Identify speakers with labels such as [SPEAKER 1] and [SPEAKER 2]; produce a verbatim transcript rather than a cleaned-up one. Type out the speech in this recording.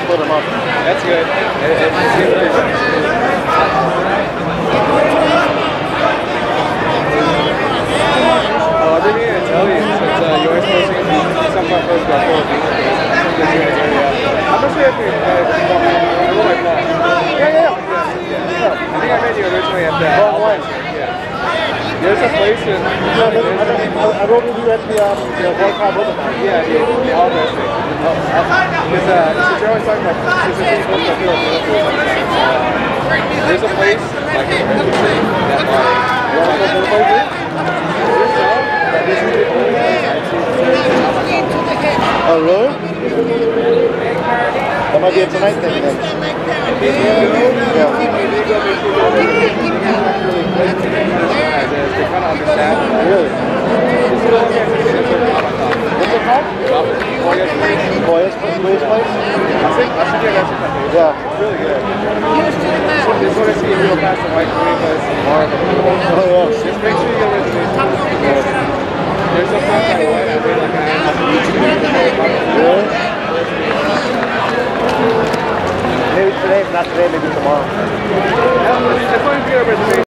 [SPEAKER 1] split them up.
[SPEAKER 2] That's good. It, it, it seems pretty good. Oh, I've been here to tell you, since uh, you always posting some of my posts about Philippines. I'm not sure if you're uh, like Paul. Yeah, yeah, yeah. yeah. I think I met you originally at that.
[SPEAKER 1] Paul one.
[SPEAKER 2] Yeah. There's a place in...
[SPEAKER 1] No, I, I rode with you at the, um, the World Cup with them.
[SPEAKER 2] Yeah, the, the all those things. Because uh, since you're always talking about since you're supposed to feel there's a place like that like you want to go to the place? There's some that this is the only place I've seen.
[SPEAKER 1] Oh, really? That might be a tonight thing then. Yeah.
[SPEAKER 2] They kind of understand.
[SPEAKER 1] Really? What's it called?
[SPEAKER 2] Boyas Place.
[SPEAKER 1] Boyas Place?
[SPEAKER 2] I think I should get that to my
[SPEAKER 1] Yeah.
[SPEAKER 2] It's really good. Just want to see if you'll pass the white cream, but it's tomorrow.
[SPEAKER 1] Oh, yeah.
[SPEAKER 2] Just make sure you get reservations. There's a place I like. I feel like I have.
[SPEAKER 1] Really? Maybe today, not today, maybe tomorrow.
[SPEAKER 2] Yeah, as long as you get a reservation.